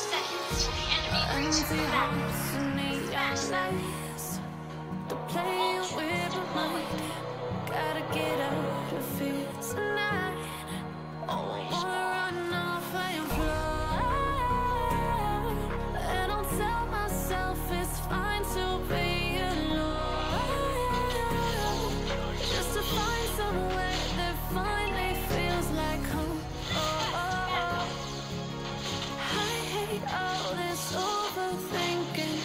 seconds till the enemy reaches the battle. To play with my mind, gotta get out of here tonight. Oh, I wanna run off and fly, and I'll tell myself it's fine to be alone, just to find somewhere that finally feels like home. I hate all this overthinking.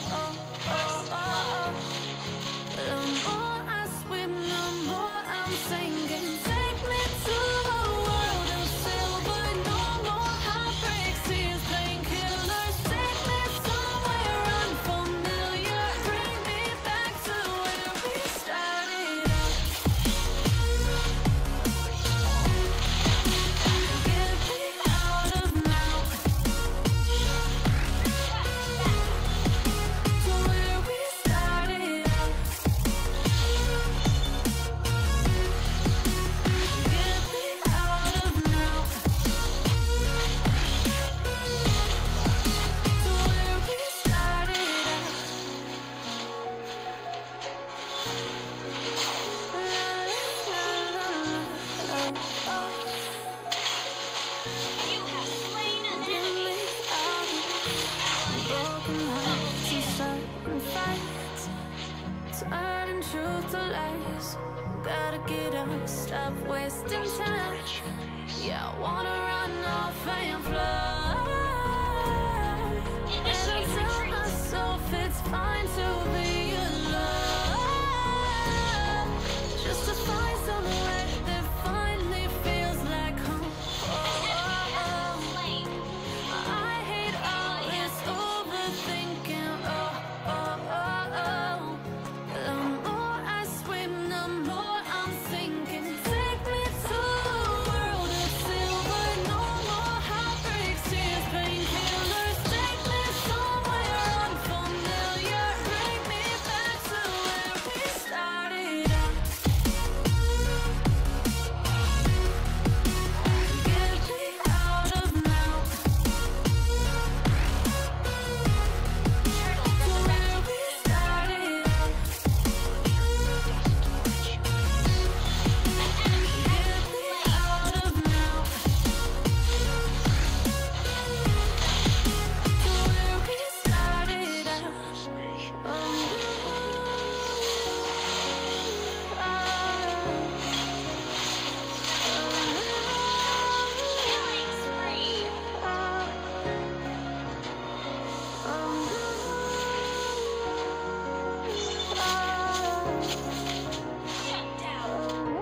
The more I swim, the more I'm sinking. Take me to a world of silver, no more heartbreaks, tears, painkillers. Take me somewhere unfamiliar, bring me back to where we started out. Get me out of now, to where we started out. Get me out of now, to where we started out. You have slain an Get enemy. me out of broken hearts and certain fights, turning truth to lies. Gotta get up, stop wasting time. Yeah, I wanna run off and fly, and I tell myself it's fine to be alone, just to find somewhere that finally feels like home. Slain. I hate all this overthinking. The more I swim, the more I'm sinking. Take me to a world of silver, no more heartbreaks, tears, painkillers. Take me somewhere unfamiliar, bring me back to where we started out. Get me out of now, to where we started out. Get me out of now, to where we started out. Killing spree. Shut down.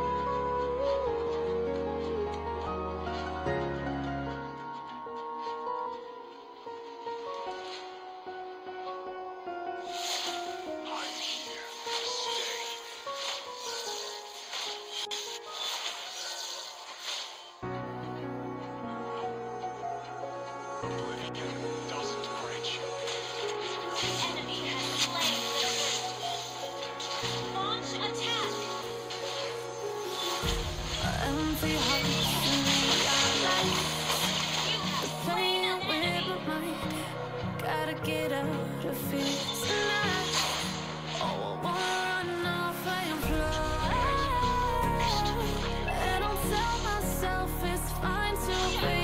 An enemy has slain the dragon. Launch attack. Empty hearts and neon lights, You have slain playing an with enemy. my mind. Gotta get out of here tonight. Oh, I wanna run off and fly, and I'll tell myself it's fine to be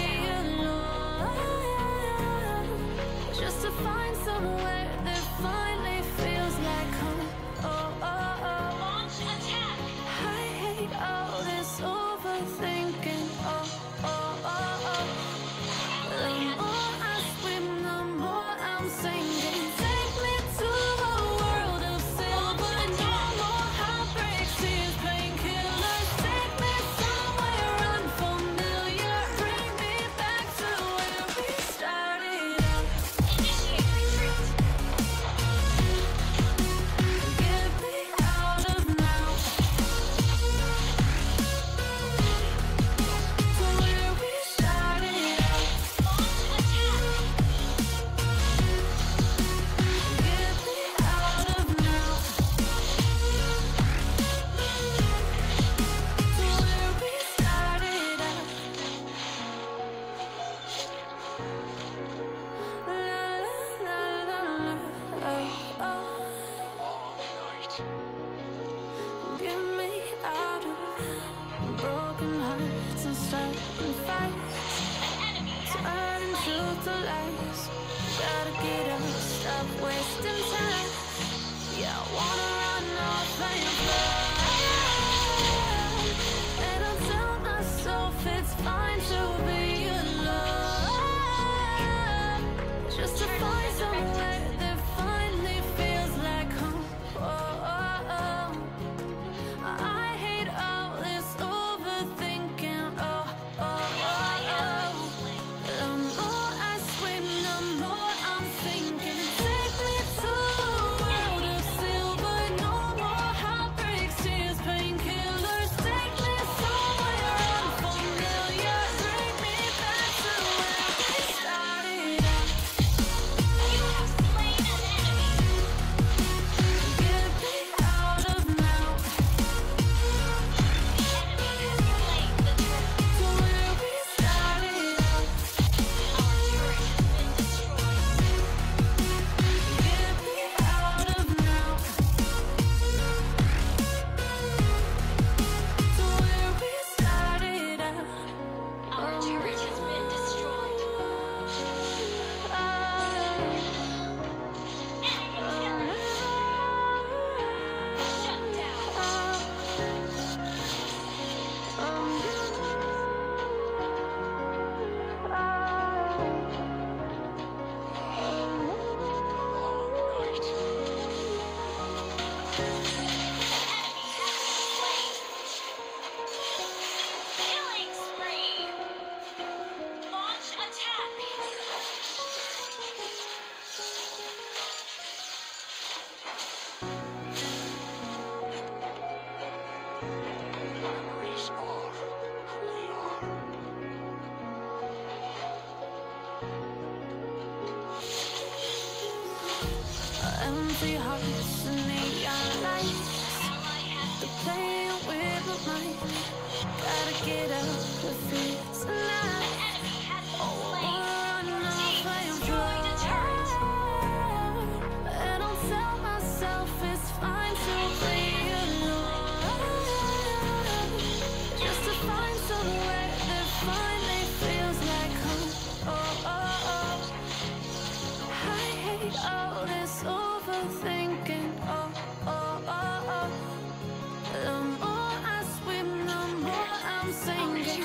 alone, just to find somewhere that finally feels like home. Launch attack. I hate all this overthinking. starting fights, An enemy has turning been slain. truth to lies. Gotta get up, stop wasting time. Yeah, I wanna run off and fly. And I tell myself it's fine to be alone, just to find somewhere that finally feels like home. I hate all this overthinking. The more I swim, the more I'm sinking. Take me to a world of silver, no more heartbreaks, tears, painkillers. Take me somewhere unfamiliar. Bring me back to where we started out. You have slain an enemy. Get me out of now, The enemy has slain the turret. to where we started out. Our turret has been destroyed. Get me out of now, to where we started out. Our turret has been destroyed. Enemy killer. Shut down. An enemy has been slain. Killing spree. Launch attack. Memories are who we are. Empty hearts and neon lights, Ally has the been playing with my mind. Gotta get up to feel tonight. enemy has been We're slain. running Your off team and destroyed a turret. and I'll tell myself it's fine to be alone, just to find somewhere that finally feels like home. I hate all this overthinking. The more I swim, the more I'm sinking.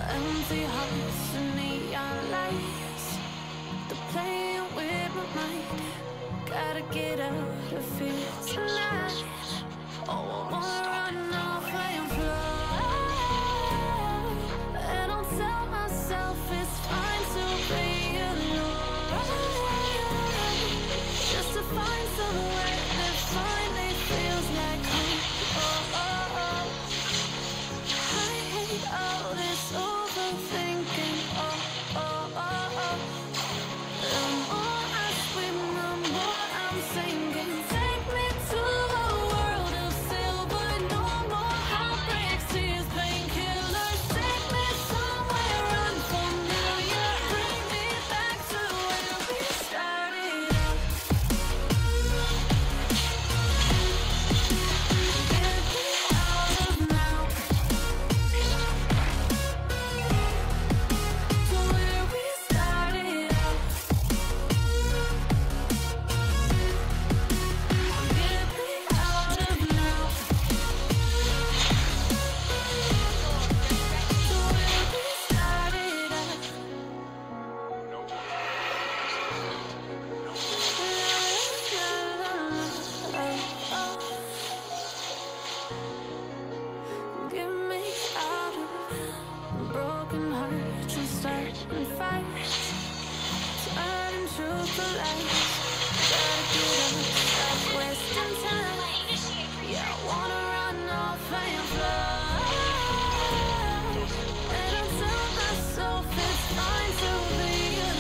Empty hearts and neon lights, they're playing with my mind. Gotta get out of here tonight. Oh, I wanna run off and fly, and I'll tell myself it's fine to be alone, just to find somewhere that finally feels like home. Oh, oh, oh. I hate all this overthinking. Oh, oh, oh, oh. The more I swim, the more I'm sinking. Take me to a world of silver. No more heartbreaks, tears, painkillers. Take me somewhere unfamiliar. Bring me back to where we started out. Get me out of now. To where we started out. Get me out of now. To where we started out. Get me out of broken hearts and starting fights, turning truth to lies. Gotta get up, stop wasting time. Yeah, I wanna run off and fly, and I tell myself it's fine to be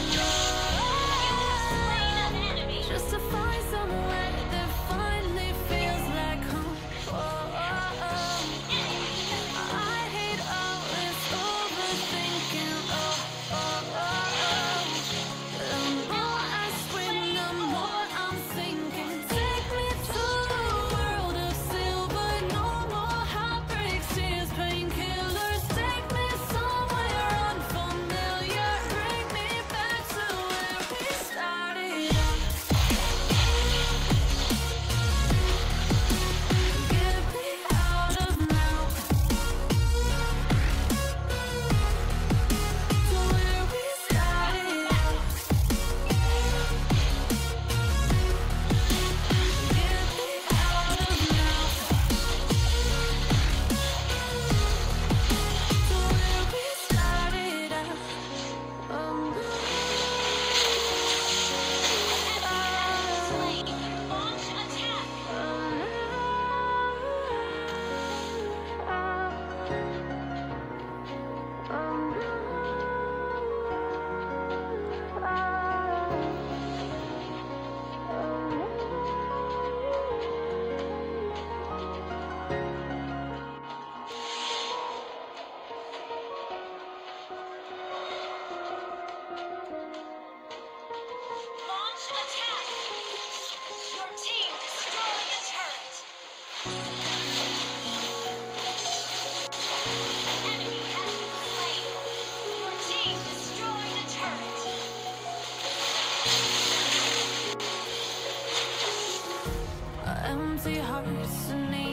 alone, just to find somewhere that finally feels like home. Oh, oh, oh. I hate all this overthinking. Oh, oh, oh, oh. The more I swim, the more I'm sinking. Take me to a world of silver. No more heartbreaks, tears, painkillers. Take me somewhere unfamiliar. Bring me back to where we started out. Get me out of now. To where we started out. Get me out of now. To where we started out. Launch attack. Launch attack. Your team destroyed a turret. An enemy has been slain. Your team destroyed a turret. Empty hearts and